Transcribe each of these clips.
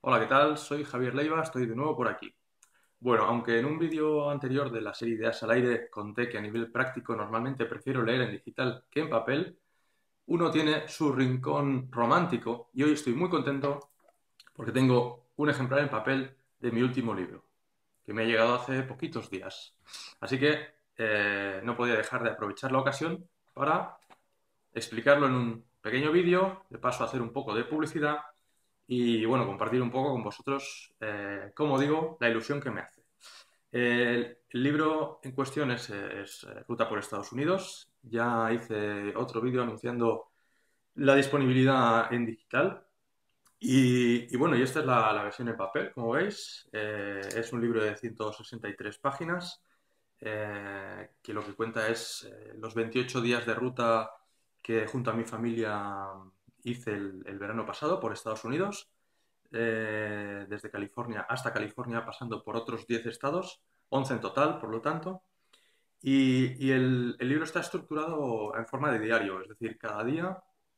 Hola, ¿qué tal? Soy Javier Leiva, estoy de nuevo por aquí. Bueno, aunque en un vídeo anterior de la serie Ideas al Aire conté que a nivel práctico normalmente prefiero leer en digital que en papel, uno tiene su rincón romántico y hoy estoy muy contento porque tengo un ejemplar en papel de mi último libro, que me ha llegado hace poquitos días. Así que no podía dejar de aprovechar la ocasión para explicarlo en un pequeño vídeo, de paso a hacer un poco de publicidad y bueno, compartir un poco con vosotros, como digo, la ilusión que me hace. El libro en cuestión es Ruta por Estados Unidos. Ya hice otro vídeo anunciando la disponibilidad en digital. Y bueno, y esta es la versión en papel, como veis. Es un libro de 163 páginas que lo que cuenta es los 28 días de ruta que junto a mi familia hice el verano pasado por Estados Unidos, desde California hasta California, pasando por otros 10 estados, 11 en total, por lo tanto. Y el libro está estructurado en forma de diario, es decir, cada día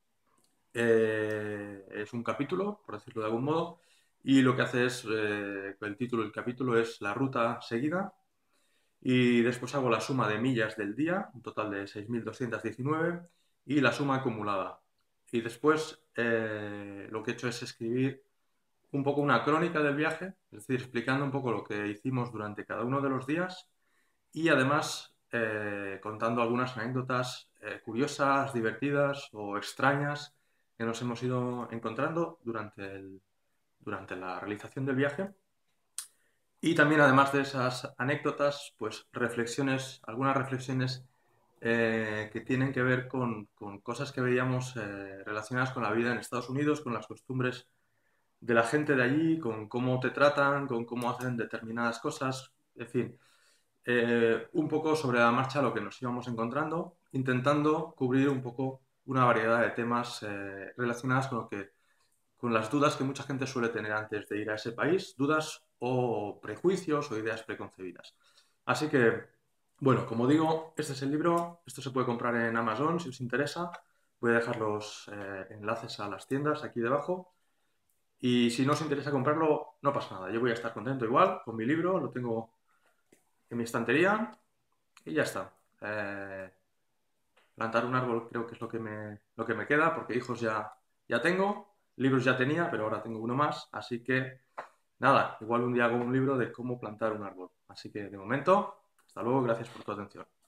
es un capítulo, por decirlo de algún modo, y lo que hace es, el título del capítulo es La ruta seguida, y después hago la suma de millas del día, un total de 6.219 y la suma acumulada. Y después lo que he hecho es escribir un poco una crónica del viaje, es decir, explicando un poco lo que hicimos durante cada uno de los días y además contando algunas anécdotas curiosas, divertidas o extrañas que nos hemos ido encontrando durante la realización del viaje. Y también, además de esas anécdotas, pues reflexiones, algunas reflexiones que tienen que ver con cosas que veíamos relacionadas con la vida en Estados Unidos, con las costumbres de la gente de allí, con cómo te tratan, con cómo hacen determinadas cosas, en fin, un poco sobre la marcha lo que nos íbamos encontrando, intentando cubrir un poco una variedad de temas relacionados con lo que con las dudas que mucha gente suele tener antes de ir a ese país, dudas o prejuicios o ideas preconcebidas. Así que, bueno, como digo, este es el libro, esto se puede comprar en Amazon si os interesa, voy a dejar los enlaces a las tiendas aquí debajo y si no os interesa comprarlo, no pasa nada, yo voy a estar contento igual con mi libro, lo tengo en mi estantería y ya está. Plantar un árbol creo que es lo que me queda, porque hijos ya tengo, libros ya tenía, pero ahora tengo uno más, así que nada, igual un día hago un libro de cómo plantar un árbol. Así que de momento, hasta luego, gracias por tu atención.